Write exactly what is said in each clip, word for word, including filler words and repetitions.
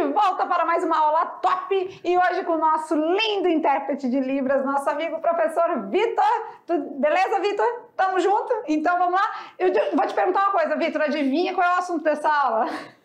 volta para mais uma aula top e hoje com o nosso lindo intérprete de Libras, nosso amigo professor Vitor. Beleza, Vitor? Tamo junto? Então vamos lá? Eu vou te perguntar uma coisa, Vitor, adivinha qual é o assunto dessa aula?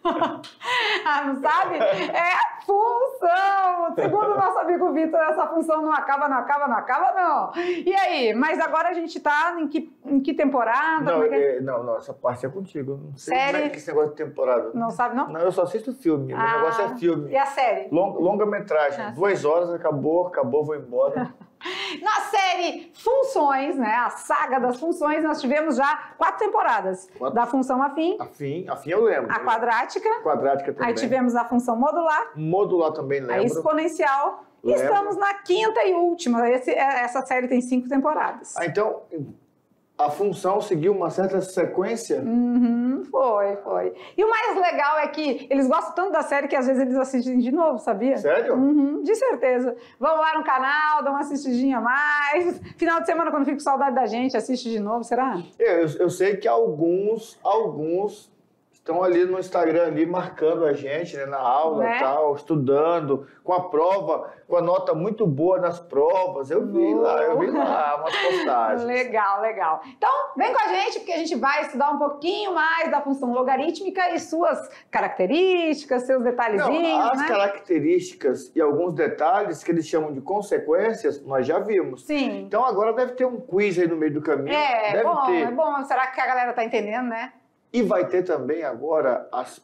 Ah, não sabe? É função! Segundo o nosso amigo Vitor, essa função não acaba, não acaba, não acaba, não. E aí? Mas agora a gente tá em que, em que temporada? Não, é que... é, não, não, essa parte é contigo. Não sei série? Como é que esse negócio de temporada. Não sabe, não? Não, eu só assisto filme. Ah, Meu negócio é filme. E a série? Long, longa-metragem. Ah, Duas horas, acabou, acabou, vou embora. Na série Funções, né, a saga das funções, nós tivemos já quatro temporadas. Quatro. Da função afim, Afim, afim eu lembro. a quadrática, Quadrática também. aí tivemos a função modular, Modular também lembro. a exponencial, e Lembro. estamos na quinta e última. Esse, essa série tem cinco temporadas. Ah, então, a função seguiu uma certa sequência? Uhum, foi, foi. E o mais legal é que eles gostam tanto da série que às vezes eles assistem de novo, sabia? Sério? Uhum, de certeza. Vão lá no canal, dão uma assistidinha a mais. Final de semana, quando fico com saudade da gente, assiste de novo, será? Eu, eu sei que alguns, alguns estão ali no Instagram ali marcando a gente, né, na aula e Né? tal, estudando, com a prova, com a nota muito boa nas provas. Eu vi No. lá, eu vi lá umas postagens. Legal, legal. Então, vem com a gente, porque a gente vai estudar um pouquinho mais da função logarítmica e suas características, seus detalhezinhos, Não, as né? características e alguns detalhes que eles chamam de consequências, nós já vimos. Sim. Então agora deve ter um quiz aí no meio do caminho. É, deve bom, ter. é bom. Será que a galera tá entendendo, né? E vai ter também agora as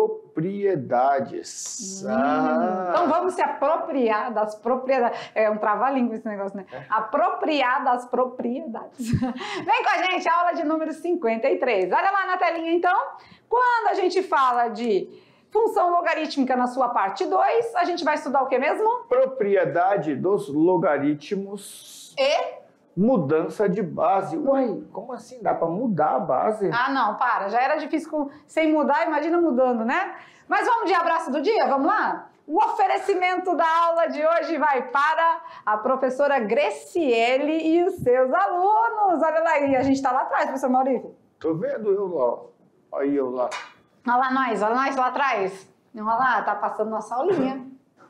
propriedades. Hum, Ah. Então vamos se apropriar das propriedades. É um trava-língua esse negócio, né? É. Apropriar das propriedades. Vem com a gente, aula de número cinquenta e três. Olha lá na telinha, então. Quando a gente fala de função logarítmica na sua parte dois, a gente vai estudar o que mesmo? Propriedade dos logaritmos. E? Mudança de base. Uai, como assim? Dá para mudar a base? Ah, não, para. Já era difícil com... sem mudar, imagina mudando, né? Mas vamos de abraço do dia? Vamos lá? O oferecimento da aula de hoje vai para a professora Greciele e os seus alunos. Olha lá, e a gente está lá atrás, professor Maurício. Tô vendo eu lá. Olha eu lá. Olha lá nós, olha nós lá atrás. Olha lá, tá passando nossa aulinha.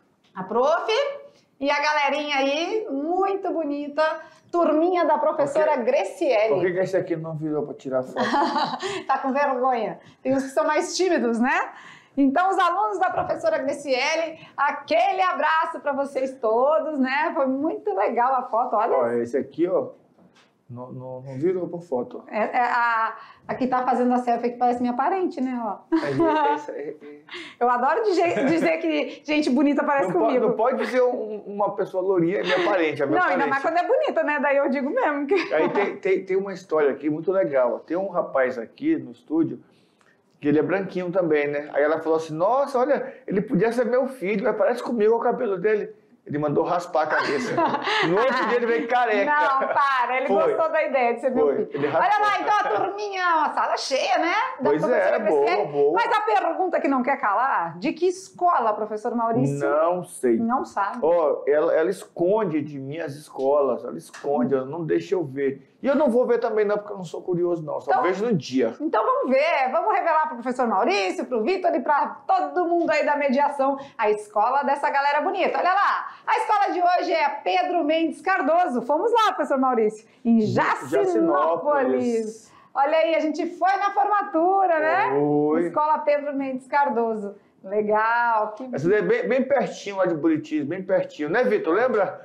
A prof e a galerinha aí, muito bonita. Turminha da professora Por Greciele. que, que esse aqui não virou para tirar foto? Tá com vergonha. Tem uns que são mais tímidos, né? Então, os alunos da professora Greciele, aquele abraço para vocês todos, né? Foi muito legal a foto, olha. Ó, esse aqui, ó, não, não, não virou por foto. É, é a, a que tá fazendo a selfie que parece minha parente, né? Ó. É, esse, é, é. Eu adoro dizer, dizer que gente bonita parece Não, pode, comigo. não pode dizer um- uma pessoa lourinha é minha parente, é minha Não, parente. ainda mais quando é bonita, né? Daí eu digo mesmo que... Aí tem, tem, tem uma história aqui muito legal. Tem um rapaz aqui no estúdio que ele é branquinho também, né? Aí ela falou assim, nossa, olha, ele podia ser meu filho, mas parece comigo o cabelo dele. Ele mandou raspar a cabeça. No outro dia ele veio careca. Não, para, ele Foi. gostou da ideia de ser meu Foi. filho. Ele Olha raspou. lá, então a turminha, uma sala cheia, né? Da Pois professora é, boa, Greciele. boa. Mas a pergunta que não quer calar, de que escola, professor Maurício? Não sei. Não sabe. Ó, ela, ela esconde de mim as escolas, ela esconde, ela não deixa eu ver. E eu não vou ver também não, porque eu não sou curioso não, só Então- vejo no dia. Então vamos ver, vamos revelar para o professor Maurício, para o Vitor e para todo mundo aí da mediação a escola dessa galera bonita. Olha lá, a escola de hoje é a Pedro Mendes Cardoso. Fomos lá, professor Maurício, em Jacinópolis. Jacinópolis. Olha aí, a gente foi na formatura, né? Foi. Escola Pedro Mendes Cardoso. Legal. Que... Essa daí é bem, bem pertinho lá de Buritis, bem pertinho, né, Vitor? Lembra?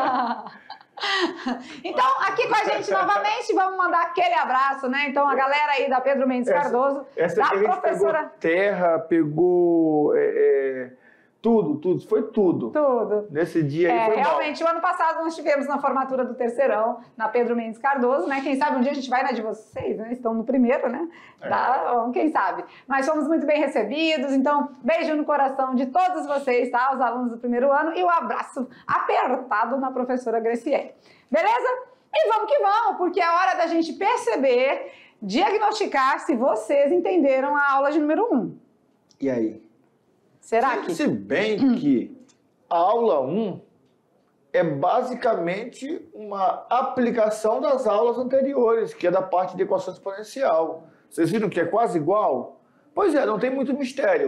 Então, aqui com a gente novamente, vamos mandar aquele abraço, né? Então, a galera aí da Pedro Mendes Essa- Cardoso, Essa da aqui a gente professora... pegou terra, pegou é, é, tudo, tudo, foi tudo. Tudo. Nesse dia aí É, foi mal. realmente, o ano passado nós tivemos na formatura do terceirão, na Pedro Mendes Cardoso, né? Quem sabe um dia a gente vai na de vocês, né? Estão no primeiro, né? É. Tá? Bom, quem sabe. Mas fomos muito bem recebidos, então, beijo no coração de todos vocês, tá? Os alunos do primeiro ano e o abraço apertado na professora Greciele. Beleza? E vamos que vamos, porque é hora da gente perceber, diagnosticar se vocês entenderam a aula de número um. E aí? Será que... Se bem que a aula um é basicamente uma aplicação das aulas anteriores, que é da parte de equação exponencial. Vocês viram que é quase igual? Pois é, não tem muito mistério.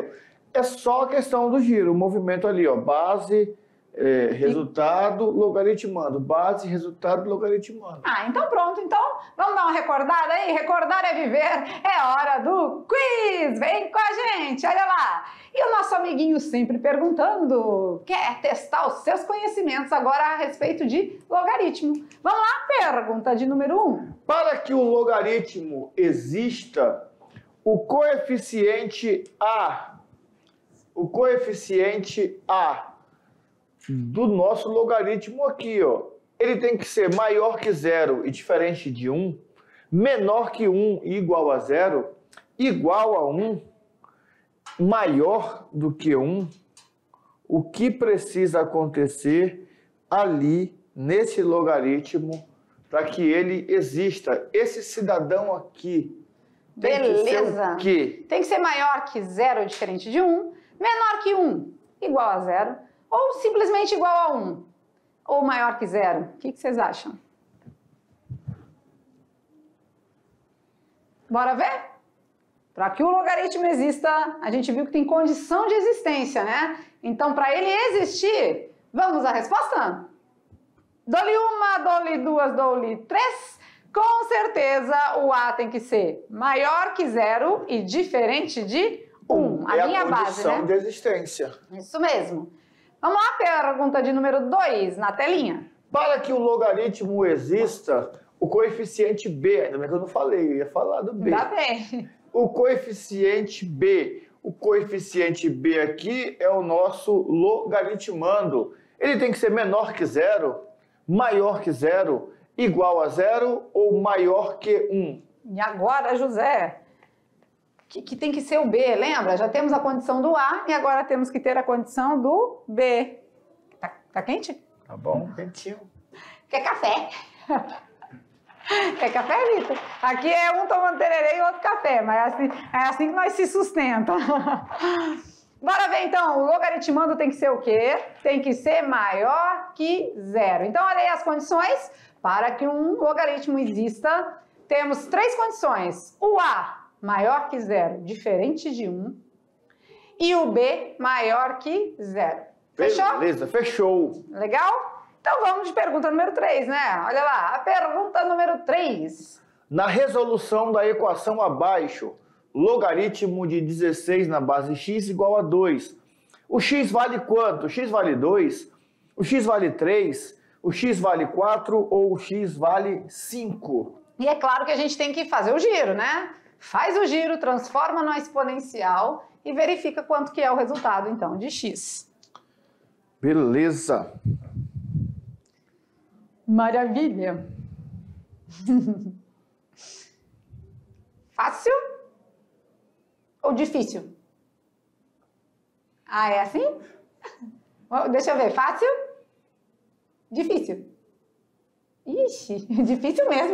É só a questão do giro, o movimento ali, ó, base, é, resultado, logaritmando. Base, resultado, logaritmando. Ah, então pronto. Então, vamos dar uma recordada aí? Recordar é viver. É hora do quiz. Vem com a gente, olha lá. E o nosso amiguinho sempre perguntando, quer testar os seus conhecimentos agora a respeito de logaritmo. Vamos lá, pergunta de número um. Para que o logaritmo exista, o coeficiente A, o coeficiente A do nosso logaritmo aqui, ó, ele tem que ser maior que zero e diferente de um, menor que um e igual a zero, igual a um, maior do que um. O que precisa acontecer ali nesse logaritmo para que ele exista? Esse cidadão aqui tem Beleza. que ser o quê? Tem que ser maior que zero, diferente de um, menor que um, igual a zero, ou simplesmente igual a um, ou maior que zero. O que, que vocês acham? Bora ver? Para que o logaritmo exista, a gente viu que tem condição de existência, né? Então, para ele existir, vamos à resposta? Dou-lhe uma, dou-lhe duas, dou-lhe três. Com certeza, o A tem que ser maior que zero e diferente de um. A é minha a base, né? condição de existência. Isso mesmo. Vamos lá, pergunta de número dois, na telinha. Para que o logaritmo exista, o coeficiente B, ainda bem que eu não falei, eu ia falar do B. Ainda bem. O coeficiente B, o coeficiente B aqui é o nosso logaritmando. Ele tem que ser menor que zero, maior que zero, igual a zero ou maior que um. E agora, José, que, que tem que ser o B, lembra? Já temos a condição do A e agora temos que ter a condição do B. Tá, tá quente? Tá bom, quentinho. Quer café? Quer café, Vitor? Aqui é um tomando tererê e outro café, mas é assim, é assim que nós se sustenta. Bora ver então, o logaritmando tem que ser o quê? Tem que ser maior que zero. Então, olha aí as condições. Para que um logaritmo exista, temos três condições. O A maior que zero, diferente de um. E o B maior que zero. Fechou? Beleza, fechou. Legal? Então vamos de pergunta número três, né? Olha lá, a pergunta número três. Na resolução da equação abaixo, logaritmo de dezesseis na base x igual a dois. O x vale quanto? O x vale dois? O x vale três? O x vale quatro ou o x vale cinco? E é claro que a gente tem que fazer o giro, né? Faz o giro, transforma no exponencial e verifica quanto que é o resultado, então, de x. Beleza. Maravilha. Fácil ou difícil? Ah, é assim? Deixa eu ver. Fácil? Difícil. Ixi, difícil mesmo.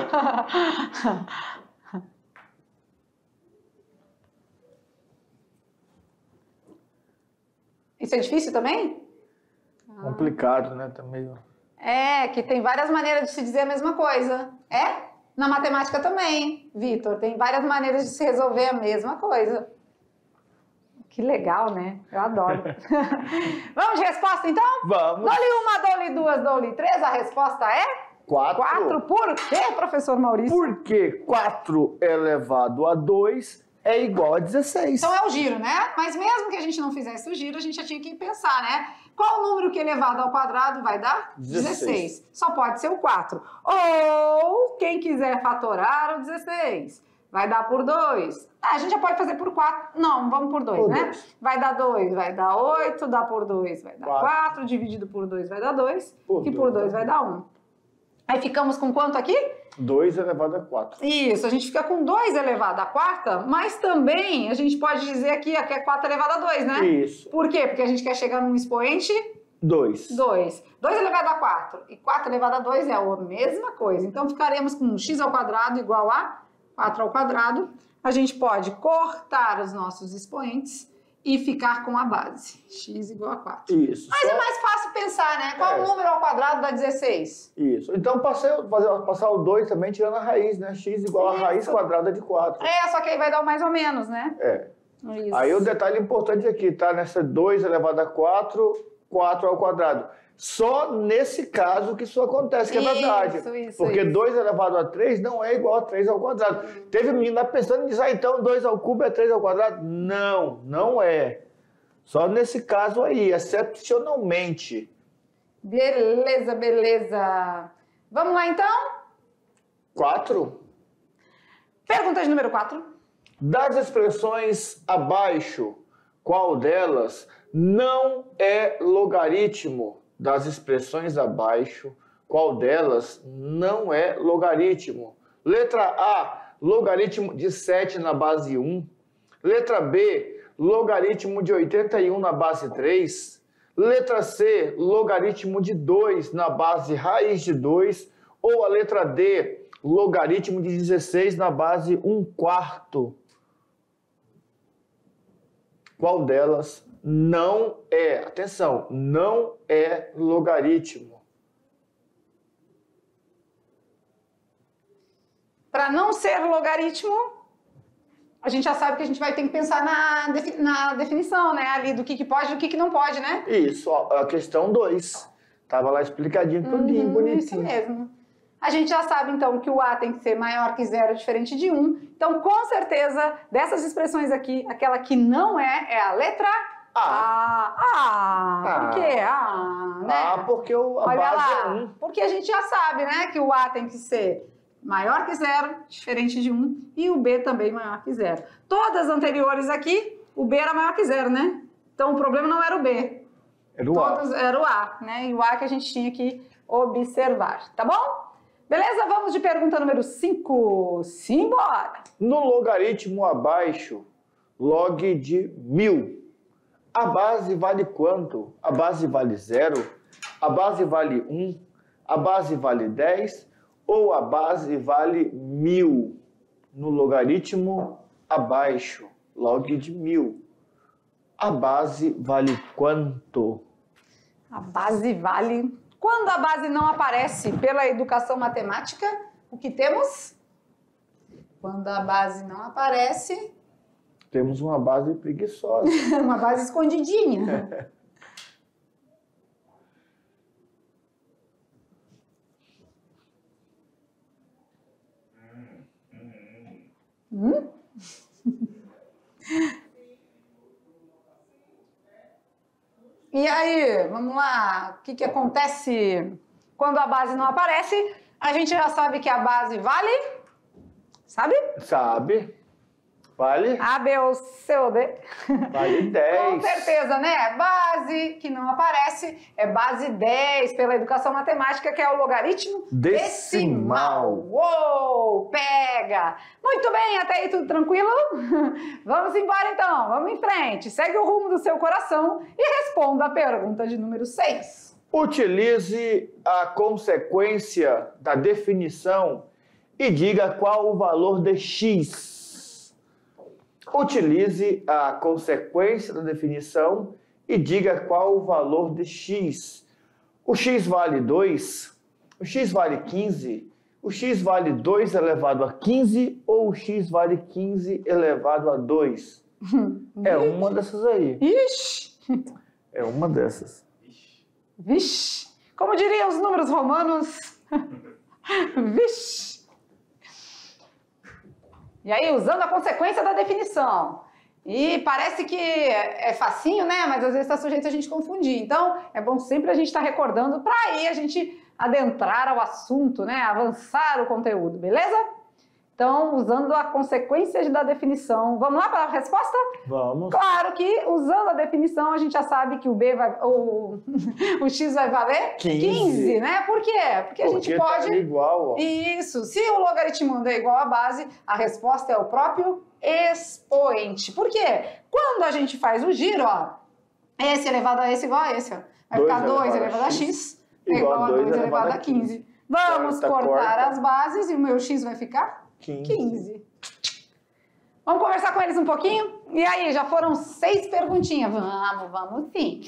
Isso é difícil também? Complicado, né? Tá meio... É, que tem várias maneiras de se dizer a mesma coisa. É? Na matemática também, Vitor. Tem várias maneiras de se resolver a mesma coisa. Que legal, né? Eu adoro. Vamos de resposta, então? Vamos. Dou-lhe uma, dou-lhe duas, dou-lhe três. A resposta é? Quatro. Quatro. Por quê, professor Maurício? Porque quatro elevado a dois é igual a dezesseis. Então é o giro, né? Mas mesmo que a gente não fizesse o giro, a gente já tinha que pensar, né? Qual o número que elevado ao quadrado vai dar? dezesseis. Só pode ser o quatro. Ou, quem quiser fatorar o dezesseis, vai dar por dois. Ah, a gente já pode fazer por quatro. Não, vamos por dois, Por né? dois. Vai dar dois, vai dar oito, dá por dois, vai dar Quatro. quatro, dividido por dois vai dar dois, Por que dois por dois dá vai dar um. Aí ficamos com quanto aqui? dois elevado a quatro. Isso, a gente fica com dois elevado a quarta, mas também a gente pode dizer aqui que é quatro elevado a dois, né? Isso. Por quê? Porque a gente quer chegar num expoente dois. dois. dois elevado a quatro e quatro elevado a dois é a mesma coisa. Então ficaremos com x ao quadrado igual a quatro ao quadrado. A gente pode cortar os nossos expoentes e ficar com a base. X igual a quatro. Isso. Mas Só- é mais fácil pensar, né? Qual É. o número ao quadrado dá dezesseis? Isso. Então passei, fazer, passar o dois também tirando a raiz, né? X igual a raiz Isso. quadrada de quatro. É, só que aí vai dar o mais ou menos, né? É. Isso. Aí o detalhe importante aqui, tá? Nessa dois elevado a quatro, quatro ao quadrado. Só nesse caso que isso acontece, que é verdade. Isso, isso, Porque isso. dois elevado a três não é igual a três ao quadrado. Uhum. Teve menino lá pensando em dizer, ah, então dois ao cubo é três ao quadrado? Não, não é. Só nesse caso aí, excepcionalmente. Beleza, beleza. Vamos lá, então? quatro. Pergunta de número quatro. Das expressões abaixo, qual delas não é logaritmo? Das expressões abaixo, qual delas não é logaritmo? Letra A, logaritmo de sete na base um. Letra B, logaritmo de oitenta e um na base três. Letra C, logaritmo de dois na base raiz de dois. Ou a letra D, logaritmo de dezesseis na base um quarto. Qual delas não é, atenção, não é logaritmo? Para não ser logaritmo, a gente já sabe que a gente vai ter que pensar na, defi na definição, né? Ali do que, que pode e do que, que não pode, né? Isso, ó, a questão dois. Tava lá explicadinho, tudinho, uhum, bonitinho. Isso mesmo. A gente já sabe, então, que o A tem que ser maior que zero, diferente de um. Então, com certeza, dessas expressões aqui, aquela que não é, é a letra A. Ah, ah, por quê? Ah, né? Ah, porque o, a Olha base lá, é um. porque a gente já sabe, né, que o A tem que ser maior que zero, diferente de um, e o B também maior que zero. Todas as anteriores aqui, o B era maior que zero, né? Então, o problema não era o B. Era o Todos A. Era o A, né? E o A que a gente tinha que observar, tá bom? Beleza? Vamos de pergunta número cinco. Simbora! No logaritmo abaixo, log de mil. A base vale quanto? A base vale zero? A base vale um? A base vale dez? Ou a base vale mil? No logaritmo abaixo, log de mil. A base vale quanto? A base vale... Quando a base não aparece pela educação matemática, o que temos? Quando a base não aparece... Temos uma base preguiçosa. Uma base escondidinha. hum? E aí, vamos lá, o que, que acontece quando a base não aparece? A gente já sabe que a base vale, sabe? Sabe? Vale? A, B ou C ou D. Vale dez. Com certeza, né? Base que não aparece é base dez pela educação matemática, que é o logaritmo decimal. decimal. Uou, pega! Muito bem, até aí tudo tranquilo? Vamos embora então, vamos em frente. Segue o rumo do seu coração e responda a pergunta de número seis. Utilize a consequência da definição e diga qual o valor de x. Utilize a consequência da definição e diga qual o valor de x. O x vale dois? O x vale quinze? O x vale dois elevado a quinze ou o x vale quinze elevado a dois? É uma dessas aí. Ixi! É uma dessas. Vixe! Como diriam os números romanos? Vixe! E aí, usando a consequência da definição. E parece que é facinho, né? Mas às vezes está sujeito a gente confundir. Então, é bom sempre a gente estar tá recordando para aí a gente adentrar ao assunto, né? Avançar o conteúdo, beleza? Então, usando a consequência da definição. Vamos lá para a resposta? Vamos. Claro que, usando a definição, a gente já sabe que o B vai, o, o X vai valer quinze. quinze, né? Por quê? Porque, Porque a gente pode... Tá igual, ó. Isso. Se o logaritmo é igual à base, a resposta é o próprio expoente. Por quê? Quando a gente faz o giro, ó, esse elevado a esse igual a esse, ó. Vai ficar dois elevado a x igual a dois elevado a quinze. Vamos corta, cortar corta. as bases e o meu x vai ficar quinze. quinze. Vamos conversar com eles um pouquinho? E aí, já foram seis perguntinhas. Vamos, vamos sim.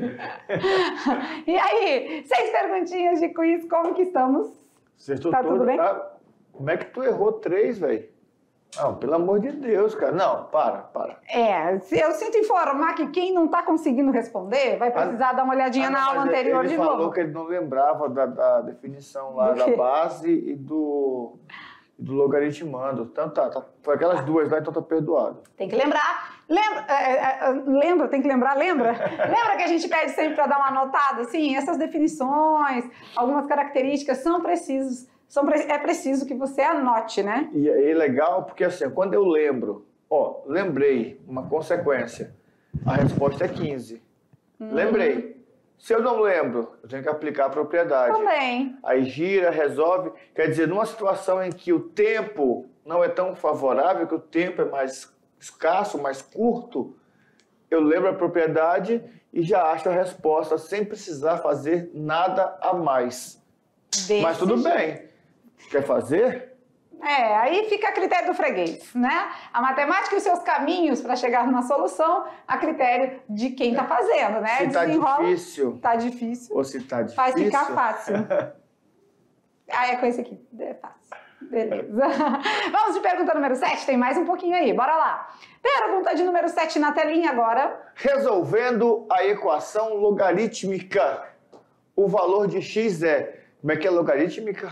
E aí, seis perguntinhas de quiz, como que estamos? Acertou Tá tudo tudo bem? Ah, como é que tu errou três, velho? Não, pelo amor de Deus, cara. Não, para, para. É, eu sinto informar que quem não está conseguindo responder vai precisar ah, dar uma olhadinha ah, na aula anterior de novo. Ele falou que ele não lembrava da, da definição lá da base e do, do logaritmando. Então tá, tá, foi aquelas duas lá, então tá perdoado. Tem que lembrar. Lembra, é, é, lembra, tem que lembrar, lembra? Lembra que a gente pede sempre para dar uma anotada? Sim, essas definições, algumas características são precisas. São, é preciso que você anote, né? E é legal porque assim, quando eu lembro, ó, lembrei, uma consequência, a resposta é quinze. Hum. Lembrei. Se eu não lembro, eu tenho que aplicar a propriedade. Também. Aí gira, resolve. Quer dizer, numa situação em que o tempo não é tão favorável, que o tempo é mais escasso, mais curto, eu lembro a propriedade e já acho a resposta sem precisar fazer nada a mais. Desse Mas tudo jeito. Bem. Quer fazer? É, aí fica a critério do freguês, né? A matemática e os seus caminhos para chegar numa solução a critério de quem está fazendo, né? Se tá difícil. Tá difícil. Ou se tá difícil. Vai ficar fácil. Ah, é com esse aqui. É fácil. Beleza. Vamos de pergunta número sete, tem mais um pouquinho aí, bora lá. Pergunta de número sete na telinha agora. Resolvendo a equação logarítmica, o valor de x é... Como é que é logarítmica?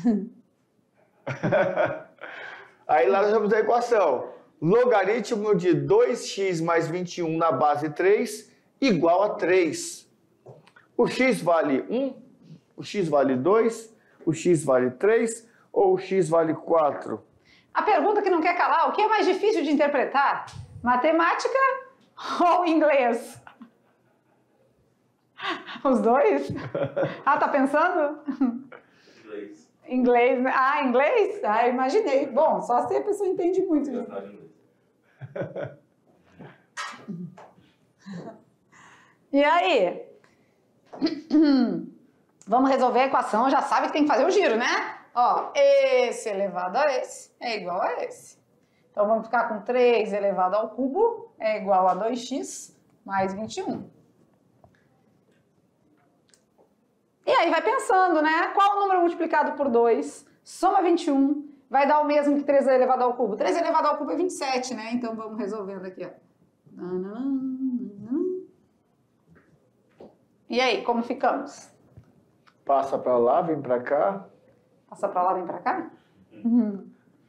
Aí lá nós temos a equação. Logaritmo de dois x mais vinte e um na base três igual a três. O x vale um, o x vale dois, o x vale três ou o x vale quatro? A pergunta que não quer calar, o que é mais difícil de interpretar? Matemática ou inglês? Os dois? Ah, tá pensando? Inglês. Inglês, ah, inglês? Ah, imaginei. Bom, só se a pessoa entende muito. E aí? Vamos resolver a equação, já sabe que tem que fazer o giro, né? Ó, esse elevado a esse é igual a esse. Então vamos ficar com três elevado ao cubo é igual a dois x mais vinte e um. E aí vai pensando, né? Qual o número multiplicado por dois? Soma vinte e um, vai dar o mesmo que três elevado ao cubo. três elevado ao cubo é vinte e sete, né? Então vamos resolvendo aqui, ó. E aí, como ficamos? Passa pra lá, vem pra cá. Passa pra lá, vem pra cá? Uhum.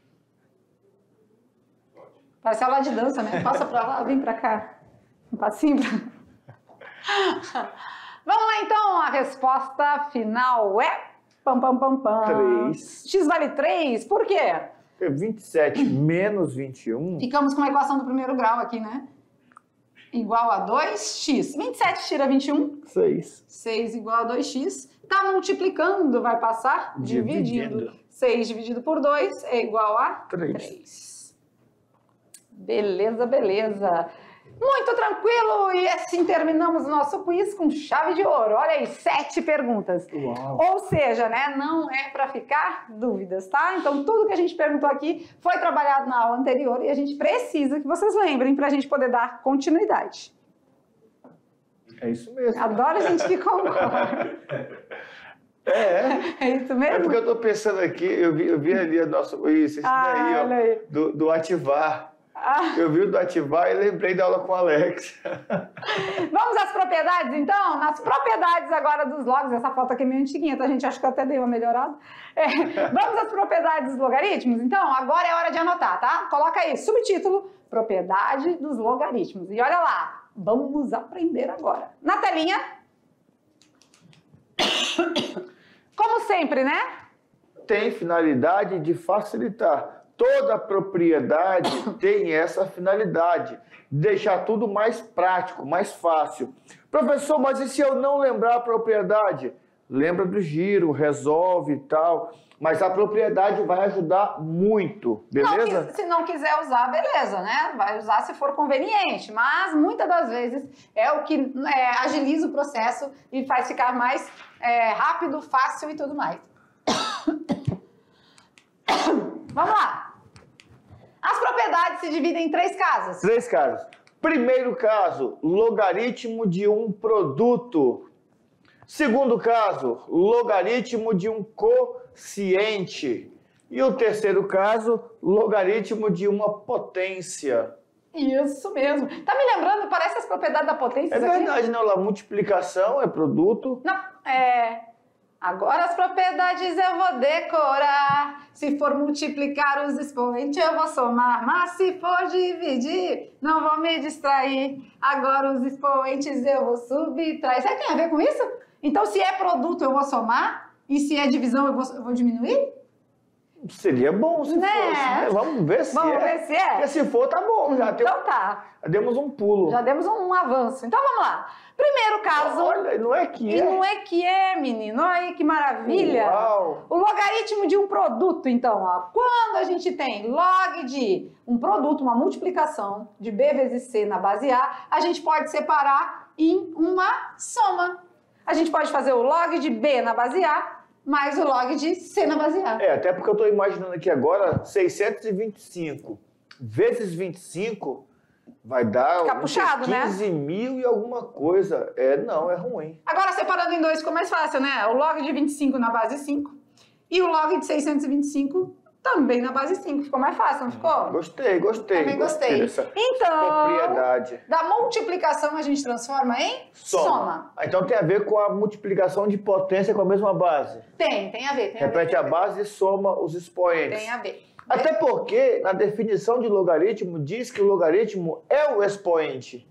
Parece aula de dança, né? Passa pra lá, vem pra cá. Um passinho pra... Vamos lá, então. A resposta final é... Pam, pam, pam, pam. três. X vale três. Por quê? vinte e sete menos vinte e um. Ficamos com a equação do primeiro grau aqui, né? Igual a dois x. vinte e sete tira vinte e um. seis. seis igual a dois x. Tá multiplicando, vai passar dividindo. dividindo. seis dividido por dois é igual a três. Beleza, beleza. Muito tranquilo, e assim terminamos o nosso quiz com chave de ouro. Olha aí, sete perguntas. Uau. Ou seja, né, não é para ficar dúvidas, tá? Então, tudo que a gente perguntou aqui foi trabalhado na aula anterior e a gente precisa que vocês lembrem para a gente poder dar continuidade. É isso mesmo. Adoro gente que concorda. É. É isso mesmo? É porque eu tô pensando aqui, eu vi, eu vi ali a nossa... Isso, isso ah, daí, ó, aí. do, do ativar. Ah. Eu vi o do ativar e lembrei da aula com o Alex. Vamos às propriedades, então? Nas propriedades agora dos logos. Essa foto aqui é meio antiguinha, tá, gente? Acho que eu até dei uma melhorada. É. Vamos às propriedades dos logaritmos? Então, agora é hora de anotar, tá? Coloca aí, subtítulo, propriedade dos logaritmos. E olha lá, vamos aprender agora. Na telinha. Como sempre, né? Tem finalidade de facilitar. Toda propriedade tem essa finalidade, deixar tudo mais prático, mais fácil. Professor, mas e se eu não lembrar a propriedade? Lembra do giro, resolve e tal, mas a propriedade vai ajudar muito, beleza? Não, se não quiser usar, beleza, né? Vai usar se for conveniente, mas muitas das vezes é o que é, agiliza o processo e faz ficar mais é, rápido, fácil e tudo mais. Vamos lá. As propriedades se dividem em três casos. Três casos. Primeiro caso, logaritmo de um produto. Segundo caso, logaritmo de um quociente. E o terceiro caso, logaritmo de uma potência. Isso mesmo. Tá me lembrando, parece as propriedades da potência. É verdade, não? A multiplicação é produto. Não, é... Agora as propriedades eu vou decorar. Se for multiplicar os expoentes, eu vou somar. Mas se for dividir, não vou me distrair. Agora os expoentes eu vou subtrair. Sabe o que tem a ver com isso? Então, se é produto, eu vou somar. E se é divisão, eu vou, eu vou diminuir? Seria bom se né? fosse, né? Vamos ver se Vamos é. ver se é. Porque se for, tá bom. Já Então tá. demos um pulo. Já demos um, um avanço. Então vamos lá. Primeiro caso. Olha, não é que E é. não é que é, menino. Olha aí que maravilha. Uau. O logaritmo de um produto, então, ó. Quando a gente tem log de um produto, uma multiplicação de B vezes C na base A, a gente pode separar em uma soma. A gente pode fazer o log de B na base A mais o log de C na base A. É, até porque eu estou imaginando aqui agora, seiscentos e vinte e cinco vezes vinte e cinco vai dar Fica puxado, né? quinze mil e alguma coisa. É, não, é ruim. Agora, separando em dois ficou mais fácil, né? O log de vinte e cinco na base cinco e o log de seiscentos e vinte e cinco também na base cinco. Ficou mais fácil, não ficou? Gostei, gostei. Também gostei. Dessa Então, propriedade. da multiplicação a gente transforma em soma. Soma. Ah, então tem a ver com a multiplicação de potência com a mesma base. Tem, tem a ver. Tem Repete a, a ver, base e soma os expoentes. Tem a ver. Até porque, na definição de logaritmo, diz que o logaritmo é o expoente.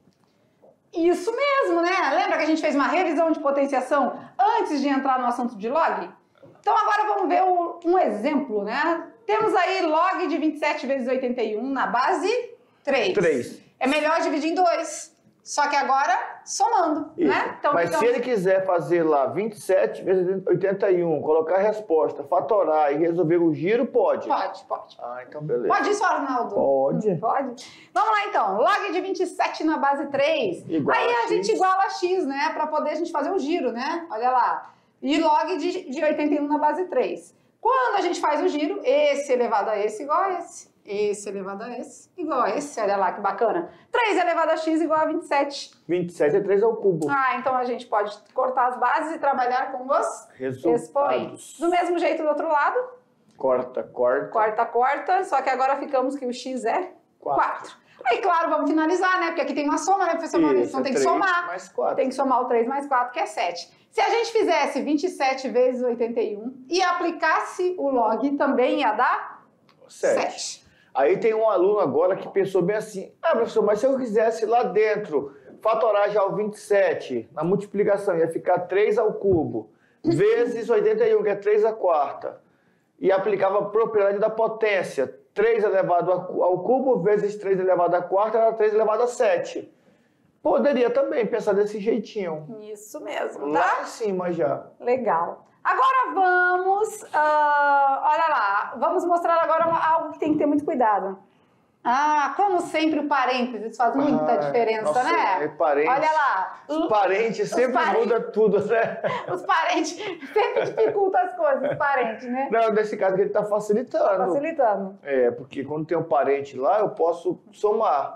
Isso mesmo, né? Lembra que a gente fez uma revisão de potenciação antes de entrar no assunto de log? Então agora vamos ver o, um exemplo, né? Temos aí log de vinte e sete vezes oitenta e um na base três. três. É melhor dividir em dois. Só que agora somando, Isso. né? Então, Mas ficamos... se ele quiser fazer lá vinte e sete vezes oitenta e um, colocar a resposta, fatorar e resolver o giro, pode? Pode, pode. Ah, então beleza. Pode isso, Arnaldo? Pode. Pode. Vamos lá, então. Log de vinte e sete na base três. Igual Aí a a x. gente iguala a x, né? Para poder a gente fazer o giro, né? Olha lá. E log de, de oitenta e um na base três. Quando a gente faz o giro, esse elevado a esse igual a esse. Esse elevado a esse igual a esse. Olha lá que bacana. três elevado a x igual a vinte e sete. vinte e sete é três ao cubo. Ah, então a gente pode cortar as bases e trabalhar com os Resultados. expoentes. Do mesmo jeito do outro lado. Corta, corta. Corta, corta. Só que agora ficamos que o x é Quatro. quatro. Aí, claro, vamos finalizar, né? Porque aqui tem uma soma, né, professor Maurício? Então Isso, tem é que três somar. mais quatro. Tem que somar o três mais quatro, que é sete. Se a gente fizesse vinte e sete vezes oitenta e um e aplicasse o log, também ia dar Sete. sete. Aí tem um aluno agora que pensou bem assim, ah, professor, mas se eu quisesse lá dentro fatorar já o vinte e sete, na multiplicação ia ficar três ao cubo, vezes oitenta e um, que é três à quarta, e aplicava a propriedade da potência, três elevado ao cubo vezes três elevado à quarta, era três elevado a sete. Poderia também pensar desse jeitinho. Isso mesmo, Lá tá? em cima já. Legal. Agora vamos, ah, olha lá, vamos mostrar agora uma- algo que tem que ter muito cuidado. Ah, como sempre o parênteses faz muita Ah, diferença, nossa, né? é parente. Olha lá. Os parentes sempre parentes- muda tudo, né? Os parentes sempre dificultam as coisas, os parentes, né? Não, nesse caso aqui ele está facilitando. Facilitando. É, porque quando tem um parente lá, eu posso somar.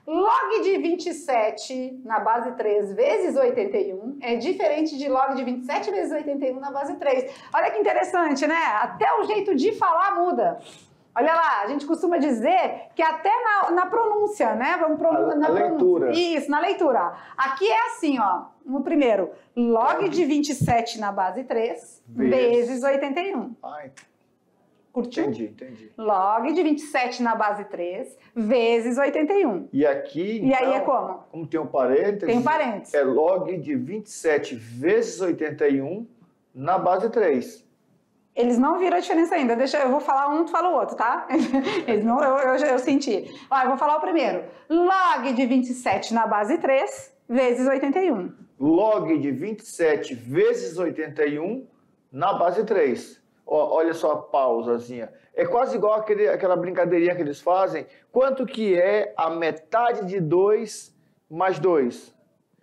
Log de vinte e sete na base três vezes oitenta e um é diferente de log de vinte e sete vezes oitenta e um na base três. Olha que interessante, né? Até o jeito de falar muda. Olha lá, a gente costuma dizer que até na, na pronúncia, né? Vamos pro, A- na a pronúncia. leitura. Isso, na leitura. Aqui é assim, ó. No primeiro, log de vinte e sete na base três Vezes. vezes oitenta e um. Ai, Curtiu? entendi, entendi. Log de vinte e sete na base três vezes oitenta e um. E aqui, E aí então, é como? como tem um parênteses, Tem um parênteses. é log de vinte e sete vezes oitenta e um na base três. Eles não viram a diferença ainda. Deixa, eu vou falar um, tu fala o outro, tá? Eles não, eu, eu, eu senti. Ó, eu vou falar o primeiro. Log de vinte e sete na base três vezes oitenta e um. Log de vinte e sete vezes oitenta e um na base três. Ó, olha só a pausazinha. É quase igual aquele, aquela brincadeirinha que eles fazem. Quanto que é a metade de dois mais dois?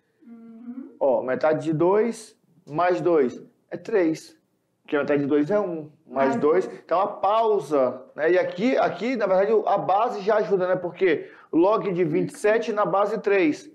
Uhum. Ó, metade de dois mais dois é três. Porque a metade de dois é um, mais Mais dois. Então a pausa, né? E aqui, aqui, na verdade, a base já ajuda, né? Porque log de vinte e sete na base três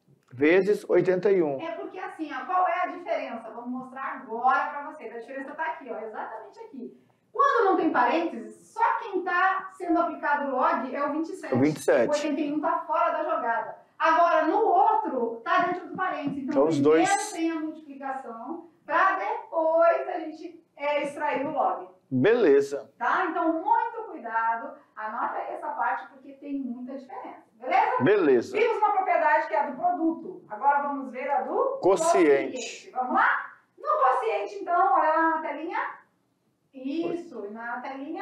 vezes oitenta e um. É porque assim, ó, qual é a diferença? Vamos mostrar agora pra vocês. A diferença tá aqui, ó, exatamente aqui. Quando não tem parênteses, só quem está sendo aplicado o log é o vinte e sete. O vinte e sete. O oitenta e um está fora da jogada. Agora, no outro, está dentro do parênteses. Então, Então, os primeiro dois... tem a multiplicação, para depois a gente é, extrair o log. Beleza. Tá? Então, muito cuidado. Anota aí essa parte, porque tem muita diferença. Beleza? Beleza. Vimos uma propriedade que é a do produto. Agora vamos ver a do Quociente. quociente. Vamos lá? No quociente, então, olha lá na telinha. Isso, e na telinha...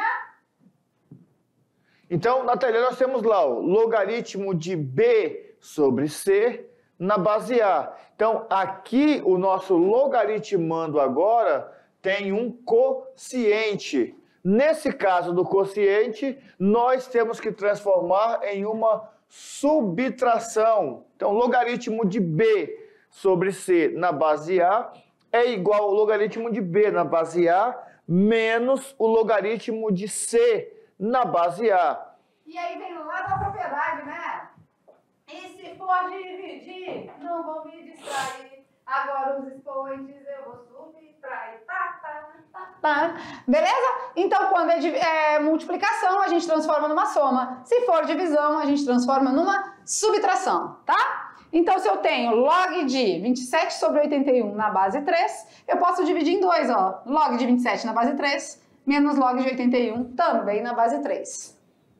Então, na telinha nós temos lá o logaritmo de B sobre C na base A. Então, aqui o nosso logaritmando agora tem um quociente. Nesse caso do quociente, nós temos que transformar em uma subtração. Então, logaritmo de B sobre C na base A é igual ao logaritmo de B na base A menos o logaritmo de C na base A. E aí vem lá da propriedade, né? E se for dividir, não vou me distrair. Agora os expoentes eu vou subtrair. Tá, tá, tá, tá. Beleza? Então, quando é, é multiplicação, a gente transforma numa soma. Se for divisão, a gente transforma numa subtração, tá? Então, se eu tenho log de vinte e sete sobre oitenta e um na base três, eu posso dividir em dois, ó. Log de vinte e sete na base três, menos log de oitenta e um também na base três.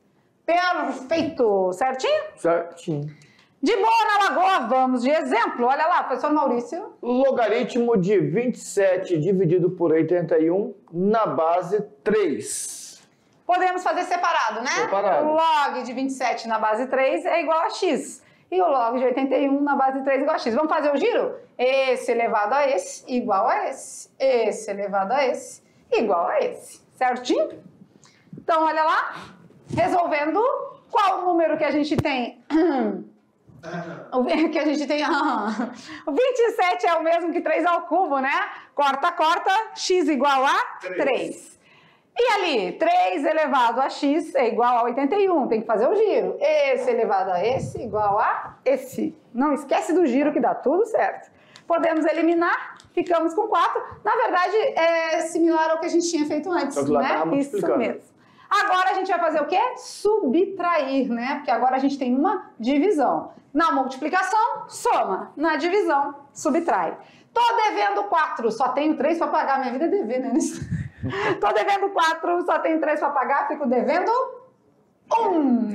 Perfeito! Certinho? Certinho. De boa na lagoa, vamos de exemplo. Olha lá, professor Maurício. Logaritmo de vinte e sete dividido por oitenta e um na base três. Podemos fazer separado, né? Separado. O log de vinte e sete na base três é igual a x. E o log de oitenta e um na base três é igual a x. Vamos fazer o giro? Esse elevado a esse, igual a esse. Esse elevado a esse, igual a esse. Certinho? Então, olha lá. Resolvendo, qual o número que a gente tem? O que a gente tem... O vinte e sete é o mesmo que três ao cubo, né? Corta, corta, x igual a três. E ali, três elevado a x é igual a oitenta e um. Tem que fazer o giro. Esse elevado a esse igual a esse. Não esquece do giro que dá tudo certo. Podemos eliminar, ficamos com quatro. Na verdade, é similar ao que a gente tinha feito antes, Só que lá né? tava multiplicando. Isso mesmo. Agora a gente vai fazer o quê? Subtrair, né? Porque agora a gente tem uma divisão. Na multiplicação, soma. Na divisão, subtrai. Tô devendo quatro, só tenho três para pagar. Minha vida é dever, né? Tô devendo quatro, só tenho três para pagar, fico devendo um.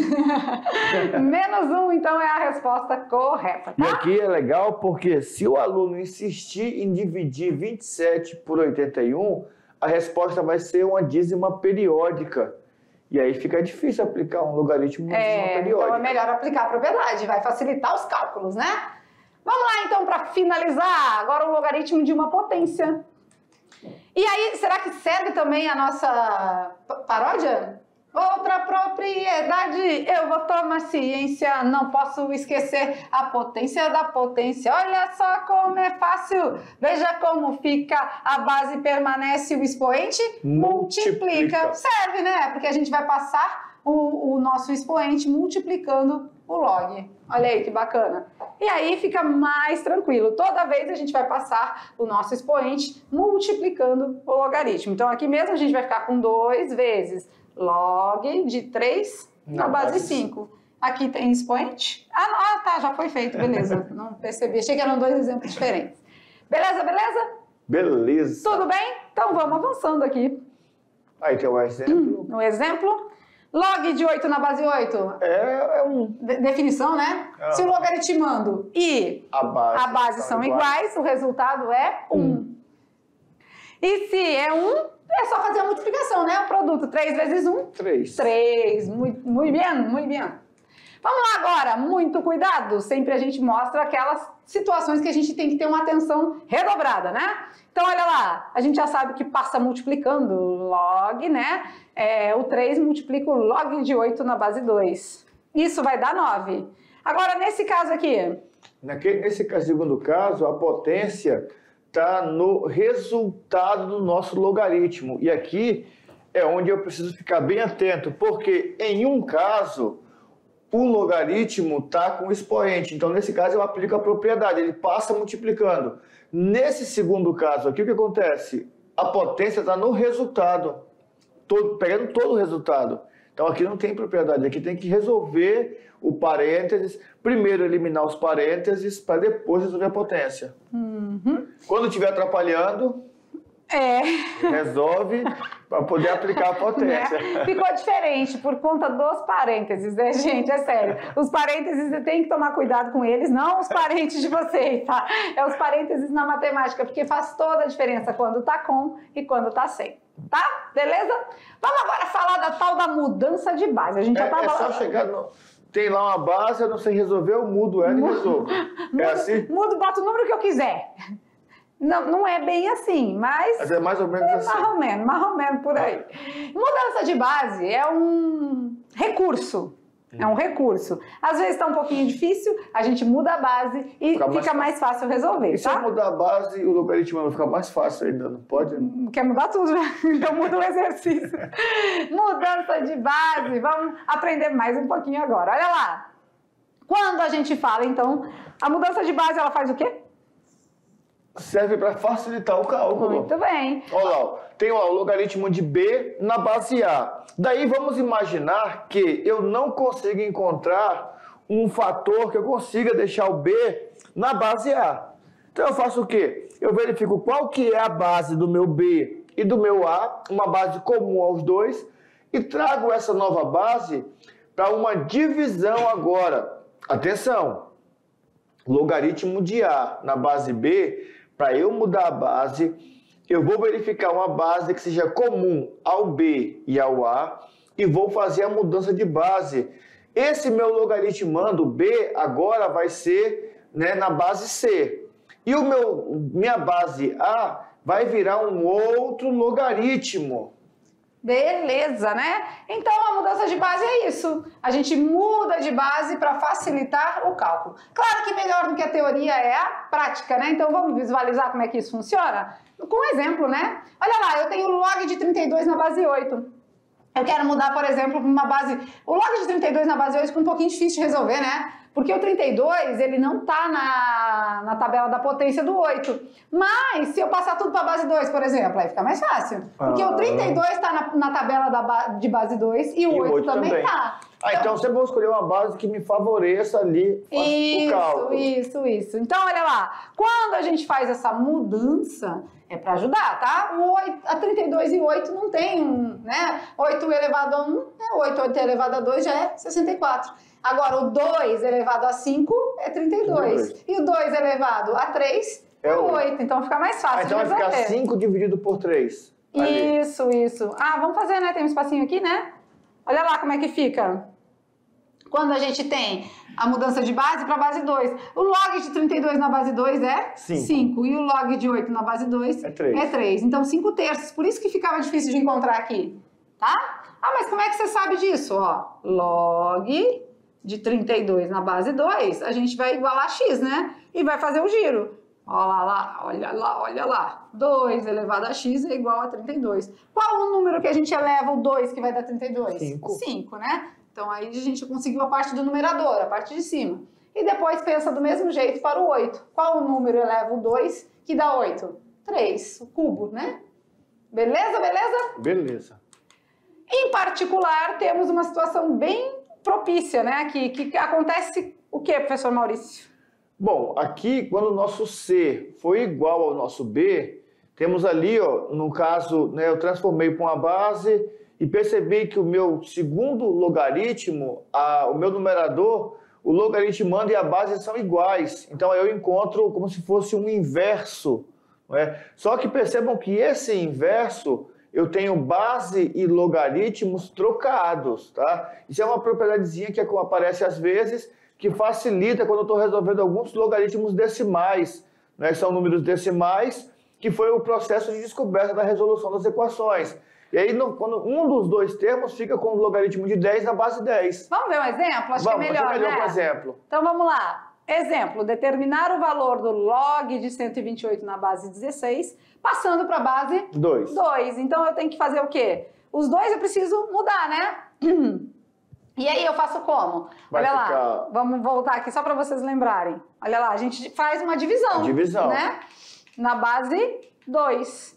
Menos um, então, é a resposta correta, tá? E aqui é legal porque se o aluno insistir em dividir vinte e sete por oitenta e um, a resposta vai ser uma dízima periódica. E aí fica difícil aplicar um logaritmo de dízima É, periódica. então é melhor aplicar a propriedade, vai facilitar os cálculos, né? Vamos lá, então, para finalizar, agora o logaritmo de uma potência. E aí, será que serve também a nossa paródia? Outra propriedade, eu vou tomar ciência, não posso esquecer a potência da potência. Olha só como é fácil, veja como fica, a base permanece, o expoente multiplica. Multiplica. Serve, né? Porque a gente vai passar o, o nosso expoente multiplicando o log. Olha aí que bacana. E aí fica mais tranquilo. Toda vez a gente vai passar o nosso expoente multiplicando o logaritmo. Então aqui mesmo a gente vai ficar com dois vezes log de três na, na base cinco. Aqui tem expoente. Ah, ah, tá, já foi feito, beleza. Não percebi, achei que eram dois exemplos diferentes. Beleza, beleza? Beleza. Tudo bem? Então vamos avançando aqui. Aí tem um exemplo. No exemplo, log de oito na base oito. É, é um... De- definição, né? Ah. Se o logaritmando e A base, a base são iguais, o resultado é um. Um. E se é um, é só fazer a multiplicação, né? O produto três vezes um, Três. três. Muito, muito bem, muito bem. Vamos lá agora, muito cuidado. Sempre a gente mostra aquelas situações que a gente tem que ter uma atenção redobrada, né? Então, olha lá, a gente já sabe que passa multiplicando log, né? É, o três multiplica o log de oito na base dois. Isso vai dar nove. Agora, nesse caso aqui... Naquele, nesse caso, segundo caso, a potência está no resultado do nosso logaritmo. E aqui é onde eu preciso ficar bem atento, porque em um caso o logaritmo está com expoente. Então, nesse caso, eu aplico a propriedade, ele passa multiplicando. Nesse segundo caso aqui, o que acontece? A potência está no resultado. todo, pegando todo o resultado. Então aqui não tem propriedade, aqui tem que resolver o parênteses, primeiro eliminar os parênteses para depois resolver a potência. Uhum. Quando estiver atrapalhando, é. resolve para poder aplicar a potência. Né? Ficou diferente por conta dos parênteses, né, gente? É sério. Os parênteses, você tem que tomar cuidado com eles, não os parentes de vocês, tá? É os parênteses na matemática, porque faz toda a diferença quando tá com e quando tá sem. Tá? Beleza? Vamos agora falar da tal da mudança de base. A gente É, já tava... é só chegar no... Tem lá uma base, eu não sei resolver, eu mudo ela e resolvo. Mudo, É assim? Mudo, boto o número que eu quiser. Não, não é bem assim, mas... Mas é mais ou menos é assim. mais ou menos, mais ou menos por aí. Mudança de base é um recurso. É um recurso. Às vezes está um pouquinho difícil, a gente muda a base e fica mais, fica mais fácil resolver, e se tá? eu mudar a base, o logaritmo vai ficar mais fácil ainda, não pode? Quer mudar tudo, né? Então muda o exercício. Mudança de base, vamos aprender mais um pouquinho agora. Olha lá. Quando a gente fala, então, a mudança de base, ela faz o quê? Serve para facilitar o cálculo. Muito bem. Olha lá, ó. Tem lá o logaritmo de B na base A. Daí vamos imaginar que eu não consigo encontrar um fator que eu consiga deixar o B na base A. Então eu faço o quê? Eu verifico qual que é a base do meu B e do meu A, uma base comum aos dois, e trago essa nova base para uma divisão agora. Atenção! Logaritmo de A na base B, para eu mudar a base, eu vou verificar uma base que seja comum ao B e ao A e vou fazer a mudança de base. Esse meu logaritmando B agora vai ser, né, na base C. E o meu, minha base A vai virar um outro logaritmo. Beleza, né? Então a mudança de base é isso. A gente muda de base para facilitar o cálculo. Claro que melhor do que a teoria é a prática, né? Então vamos visualizar como é que isso funciona? Com um exemplo, né? Olha lá, eu tenho log de trinta e dois na base oito. Eu quero mudar, por exemplo, para uma base... O log de trinta e dois na base oito fica um pouquinho difícil de resolver, né? Porque o trinta e dois, ele não está na, na tabela da potência do oito. Mas, se eu passar tudo para a base dois, por exemplo, aí fica mais fácil. Porque ah. o trinta e dois está na, na tabela da ba, de base dois e o e oito também está. Ah, então, então sempre vou escolher uma base que me favoreça ali isso, o cálculo. Isso, isso. Então, olha lá. Quando a gente faz essa mudança, é para ajudar, tá? O oito, a trinta e dois e oito não tem um, né? oito elevado a um, né? oito, oito elevado a dois já é sessenta e quatro. Agora, o dois elevado a cinco é trinta e dois. E o dois elevado a três é, é oito. Então, fica mais fácil ah, então de resolver. Então, vai ficar cinco dividido por três. Ali. Isso, isso. Ah, vamos fazer, né? Tem um espacinho aqui, né? Olha lá como é que fica. Quando a gente tem a mudança de base para base dois. O log de trinta e dois na base dois é cinco. E o log de oito na base dois é três. É três. Então, cinco terços. Por isso que ficava difícil de encontrar aqui. Tá? Ah, mas como é que você sabe disso? Ó, log de trinta e dois na base dois, a gente vai igualar a x, né? E vai fazer o giro. Olha lá, olha lá, olha lá. dois elevado a x é igual a trinta e dois. Qual o número que a gente eleva o dois que vai dar trinta e dois? cinco. cinco, né? Então aí a gente conseguiu a parte do numerador, a parte de cima. E depois pensa do mesmo jeito para o oito. Qual o número eleva o dois que dá oito? três, o cubo, né? Beleza, beleza? Beleza. Em particular, temos uma situação bem propícia, né? Que, que acontece o quê, professor Maurício? Bom, aqui, quando o nosso C foi igual ao nosso B, temos ali, ó, no caso, né, eu transformei para uma base e percebi que o meu segundo logaritmo, a, o meu numerador, o logaritmando e a base são iguais. Então, eu encontro como se fosse um inverso. Não é? Só que percebam que esse inverso, eu tenho base e logaritmos trocados, tá? Isso é uma propriedadezinha que aparece às vezes, que facilita quando eu estou resolvendo alguns logaritmos decimais, né? São números decimais, que foi o processo de descoberta da resolução das equações. E aí, no, quando um dos dois termos fica com o logaritmo de dez na base dez. Vamos ver um exemplo? Acho vamos, que é melhor, melhor né? com exemplo. Então, vamos lá. Exemplo, determinar o valor do log de cento e vinte e oito na base dezesseis, passando para a base dois. dois. Então, eu tenho que fazer o quê? Os dois eu preciso mudar, né? E aí, eu faço como? Vai Olha ficar... lá, vamos voltar aqui só para vocês lembrarem. Olha lá, a gente faz uma divisão, a divisão. né? Na base dois.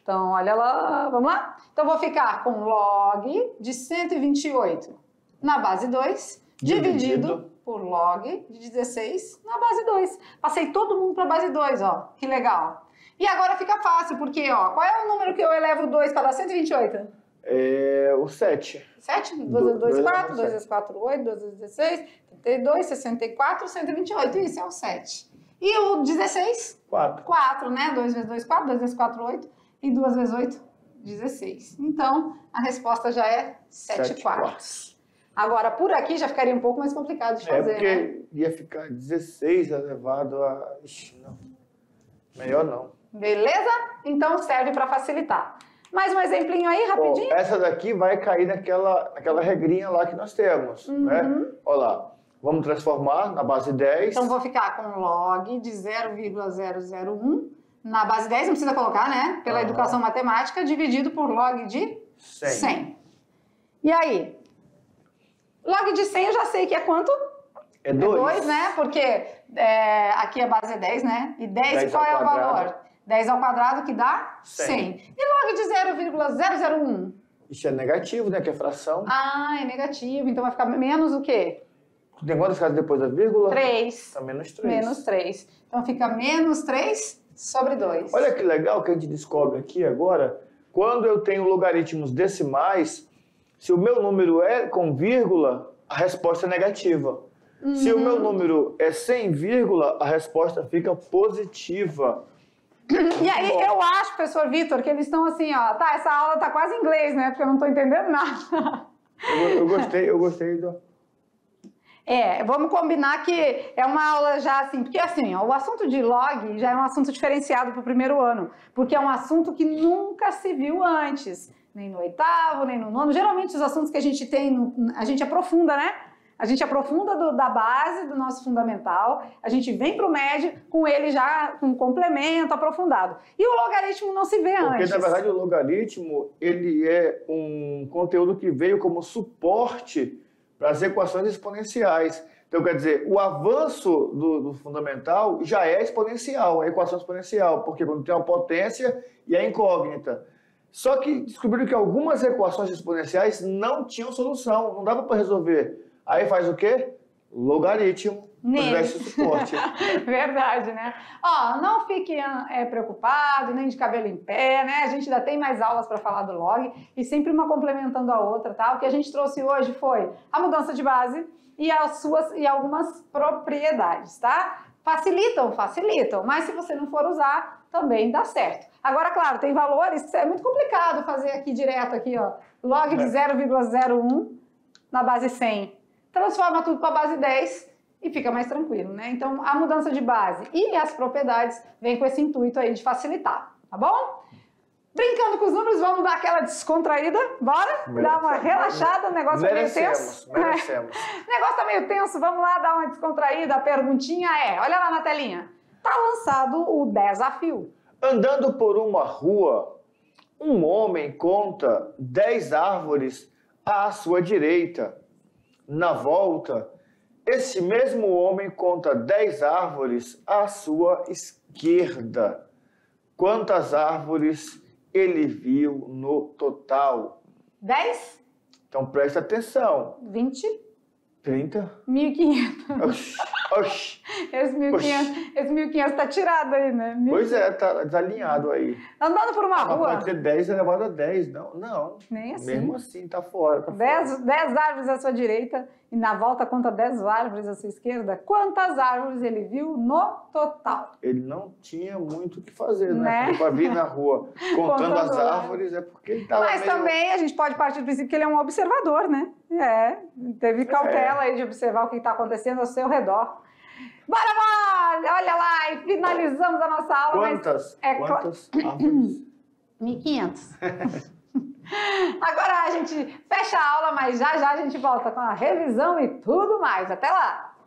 Então, olha lá, vamos lá? Então, vou ficar com log de cento e vinte e oito na base dois, dividido, dividido por log de dezesseis na base dois. Passei todo mundo para a base dois, ó, que legal. E agora fica fácil, porque, ó, qual é o número que eu elevo dois para dar cento e vinte e oito? É o sete. sete? dois vezes dois, quatro. dois vezes quatro, oito. dois vezes dezesseis, trinta e dois, sessenta e quatro, cento e vinte e oito. Isso é o sete. E o dezesseis? quatro. quatro, né? dois vezes dois, quatro. dois vezes quatro, oito. E duas vezes oito, dezesseis. Então, a resposta já é sete quartos. Agora, por aqui já ficaria um pouco mais complicado de fazer, É porque né? ia ficar dezesseis elevado a... Ixi, não. Melhor não. Beleza? Então, serve para facilitar. Mais um exemplinho aí, rapidinho. Ó, essa daqui vai cair naquela, naquela regrinha lá que nós temos, Uhum. né? Olha lá. Vamos transformar na base dez. Então, vou ficar com log de zero vírgula zero zero um na base dez, não precisa colocar, né? Pela Uhum. educação matemática, dividido por log de cem. cem. E aí? Log de cem eu já sei que é quanto? É dois. É dois, né? Porque é, aqui a base é dez, né? E dez, dez qual ao é o quadrado. valor? dez ao quadrado que dá cem. cem. E log de zero vírgula zero zero um? Isso é negativo, né? Que é fração. Ah, é negativo. Então vai ficar menos o quê? Tem quantas casas depois da vírgula? três. Tá menos três. Menos três. Então fica menos três sobre dois. Olha que legal que a gente descobre aqui agora. Quando eu tenho logaritmos decimais, se o meu número é com vírgula, a resposta é negativa. Uhum. Se o meu número é sem vírgula, a resposta fica positiva. E aí, eu acho, professor Vitor, que eles estão assim, ó, tá, essa aula tá quase em inglês, né? Porque eu não tô entendendo nada. Eu, eu gostei, eu gostei do... É, vamos combinar que é uma aula já assim, porque assim, ó, o assunto de log já é um assunto diferenciado para o primeiro ano, porque é um assunto que nunca se viu antes, nem no oitavo, nem no nono. Geralmente os assuntos que a gente tem, a gente aprofunda, né? A gente aprofunda do, da base do nosso fundamental, a gente vem para o médio com ele já com um complemento aprofundado. E o logaritmo não se vê Porque, antes. na verdade, o logaritmo ele é um conteúdo que veio como suporte para as equações exponenciais. Então, quer dizer, o avanço do, do fundamental já é exponencial, é equação exponencial, porque quando tem uma potência e a incógnita. Só que descobriram que algumas equações exponenciais não tinham solução, não dava para resolver. Aí faz o quê? Logaritmo, para dar esse suporte. Verdade, né? Ó, não fique é, preocupado, nem de cabelo em pé, né? A gente ainda tem mais aulas para falar do log e sempre uma complementando a outra, tá? O que a gente trouxe hoje foi a mudança de base e as suas e algumas propriedades, tá? Facilitam, facilitam, mas se você não for usar, também dá certo. Agora, claro, tem valores que é muito complicado fazer aqui direto aqui, ó. Log de zero vírgula zero um na base cem. Transforma tudo para a base dez e fica mais tranquilo, né? Então, a mudança de base e as propriedades vem com esse intuito aí de facilitar, tá bom? Brincando com os números, vamos dar aquela descontraída, bora? Merecemos. Dar uma relaxada, o negócio é meio tenso. Merecemos, O negócio tá meio tenso, vamos lá dar uma descontraída. A perguntinha é, olha lá na telinha, tá lançado o desafio. Andando por uma rua, um homem conta dez árvores à sua direita. Na volta, esse mesmo homem conta dez árvores à sua esquerda. Quantas árvores ele viu no total? dez? Então presta atenção. vinte? trinta? mil e quinhentos. Oxi, oxi. Esse mil e quinhentos, esse mil e quinhentos tá tirado aí, né? mil... Pois é, tá desalinhado aí. Andando por uma Ah, rua. pode ser dez elevado a dez. Não, não. Nem assim. Mesmo assim, tá fora. Tá dez, fora. dez árvores à sua direita e na volta conta dez árvores à sua esquerda. Quantas árvores ele viu no total? Ele não tinha muito o que fazer, né? Né? Porque para vir na rua contando as Contando árvores é porque ele tava Mas meio... também a gente pode partir do princípio que ele é um observador, né? É, teve cautela aí de observar o que está acontecendo ao seu redor. Bora, bora! Olha lá, e finalizamos a nossa aula. Quantas? Mas é Quantas árvores? mil e quinhentos. Agora a gente fecha a aula, mas já já a gente volta com a revisão e tudo mais. Até lá!